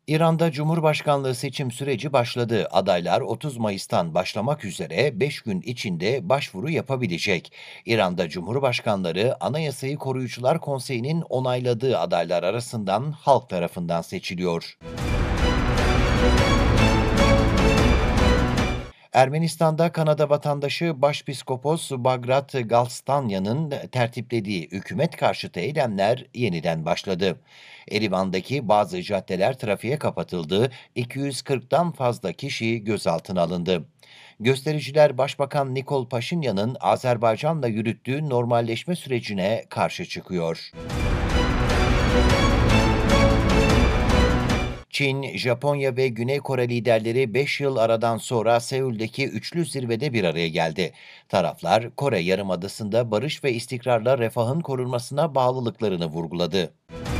İran'da Cumhurbaşkanlığı seçim süreci başladı. Adaylar 30 Mayıs'tan başlamak üzere 5 gün içinde başvuru yapabilecek. İran'da Cumhurbaşkanları Anayasayı Koruyucular Konseyi'nin onayladığı adaylar arasından halk tarafından seçiliyor. Ermenistan'da Kanada vatandaşı Başpiskopos Bagrat Galstanya'nın tertiplediği hükümet karşıtı eylemler yeniden başladı. Erivan'daki bazı caddeler trafiğe kapatıldı, 240'tan fazla kişi gözaltına alındı. Göstericiler Başbakan Nikol Paşinyan'ın Azerbaycan'la yürüttüğü normalleşme sürecine karşı çıkıyor. Çin, Japonya ve Güney Kore liderleri 5 yıl aradan sonra Seul'deki üçlü zirvede bir araya geldi. Taraflar, Kore Yarımadası'nda barış ve istikrarla refahın korunmasına bağlılıklarını vurguladı.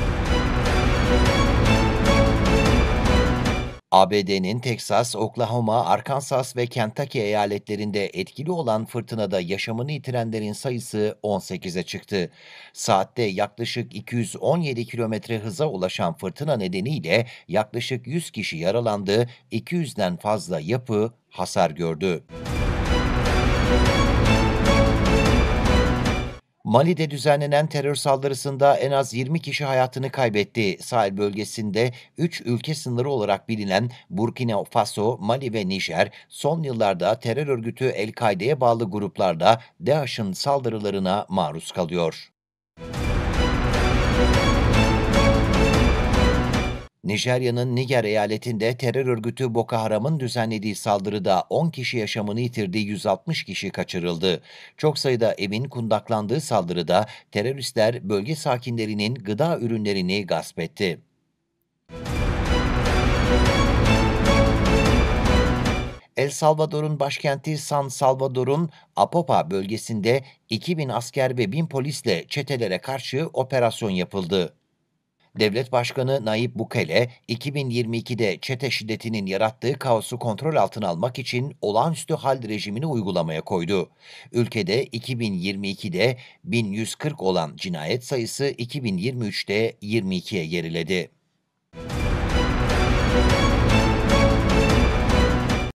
ABD'nin Teksas, Oklahoma, Arkansas ve Kentucky eyaletlerinde etkili olan fırtınada yaşamını yitirenlerin sayısı 18'e çıktı. Saatte yaklaşık 217 kilometre hıza ulaşan fırtına nedeniyle yaklaşık 100 kişi yaralandı, 200'den fazla yapı hasar gördü. Mali'de düzenlenen terör saldırısında en az 20 kişi hayatını kaybetti. Sahel bölgesinde 3 ülke sınırı olarak bilinen Burkina Faso, Mali ve Nijer, son yıllarda terör örgütü El-Kaide'ye bağlı gruplarla DAEŞ'ın saldırılarına maruz kalıyor. Nijerya'nın Niger eyaletinde terör örgütü Boko Haram'ın düzenlediği saldırıda 10 kişi yaşamını yitirdi, 160 kişi kaçırıldı. Çok sayıda evin kundaklandığı saldırıda teröristler bölge sakinlerinin gıda ürünlerini gasp etti. El Salvador'un başkenti San Salvador'un Apopa bölgesinde 2000 asker ve 1000 polisle çetelere karşı operasyon yapıldı. Devlet Başkanı Nayib Bukele, 2022'de çete şiddetinin yarattığı kaosu kontrol altına almak için olağanüstü hal rejimini uygulamaya koydu. Ülkede 2022'de 1140 olan cinayet sayısı 2023'te 22'ye geriledi.